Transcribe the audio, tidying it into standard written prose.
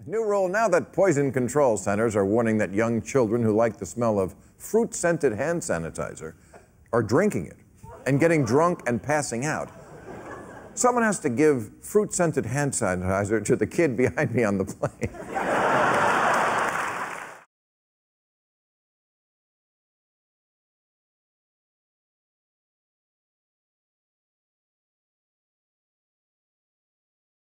New rule now that poison control centers are warning that young children who like the smell of fruit-scented hand sanitizer are drinking it and getting drunk and passing out. Someone has to give fruit-scented hand sanitizer to the kid behind me on the plane.